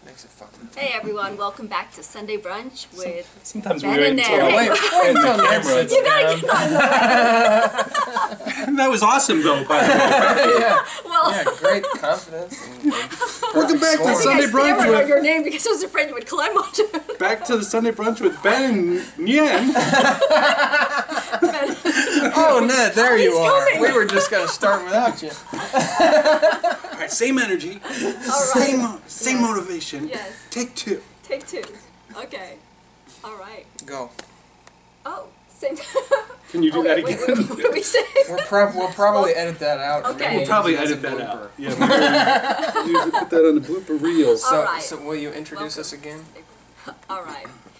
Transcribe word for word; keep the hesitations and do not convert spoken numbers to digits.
Makes it fun. Hey everyone, welcome back to Sunday Brunch with Sometimes Ben we and wait Nhien. until, wait, wait until the camera. You gotta get on the That was awesome though, by the way. yeah. Well, yeah, great confidence. And, and Welcome back to I think Sunday I Brunch stammered on with your name because I was afraid you would climb onto it. back to the Sunday Brunch with Ben and Nhien. oh, Ned, there Oh, you he's are. coming. We were just gonna start without you. All right, same energy, All right. same same Yes. motivation. Yes. Take two. Take two. Okay. All right. Go. Oh, same. Can you do oh, that wait, again? Wait, wait, what do we say? We're prob we'll probably edit that out. Okay. Maybe We'll probably use it edit as a that blooper. out. Yeah, maybe use it, put that on the blooper reels. So, All right. so will you introduce Welcome. us again? All right.